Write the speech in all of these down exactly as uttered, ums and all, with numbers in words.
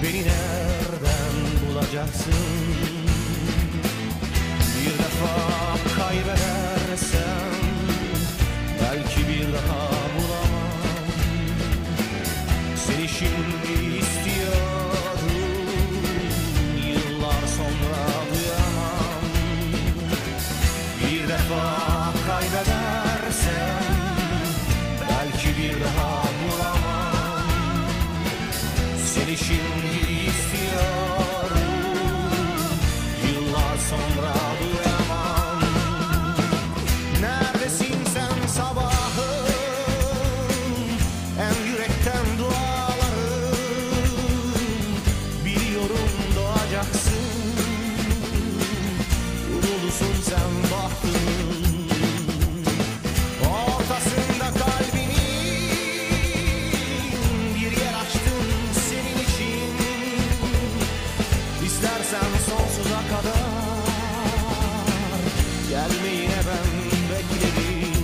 Beni nereden bulacaksın? Bir defa kaybedersem belki bir daha bulamam. Seni şimdi istiyorum, yıllar sonra duyamam. Bir defa kaybedersem belki bir daha bulamam. Seni şimdi istiyorum, yıllar sonra duyamam. Neredesin sen sabahım, en yürekten dualarım. Biliyorum doğacaksın, umulusun sen bahtımın. Ortasında kalbinin bir yer açtım senin için. İstersen sonsuza kadar gelme, yine ben beklerim.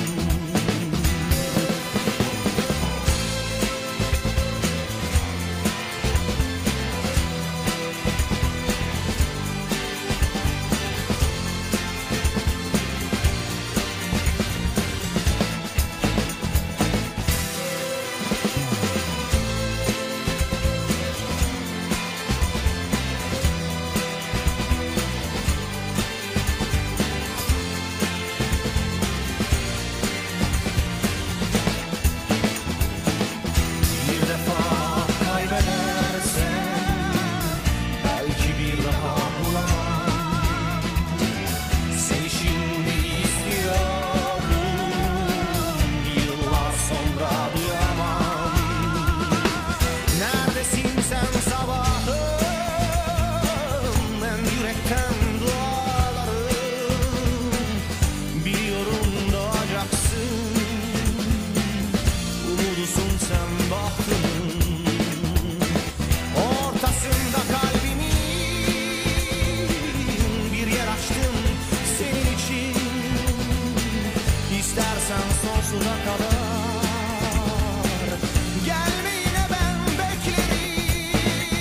İstersen sonsuza kadar gelme, yine ben beklerim.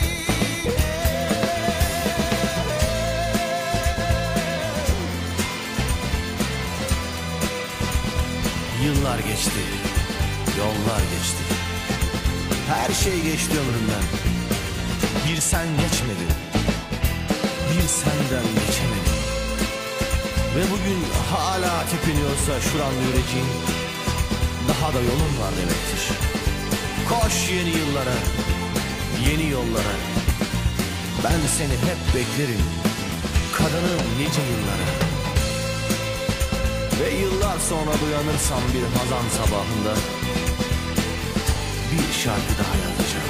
Yıllar geçti, yollar geçti, her şey geçti ömrümden. Bir sen geçmedin, bir senden geçemedim. Ve bugün hala tepiniyorsa şuranlı yüreğin, daha da yolun var demektir. Koş yeni yıllara, yeni yollara. Ben seni hep beklerim, kadınım nice yıllara. Ve yıllar sonra uyanırsam bir hazan sabahında bir şarkı daha yazacağım.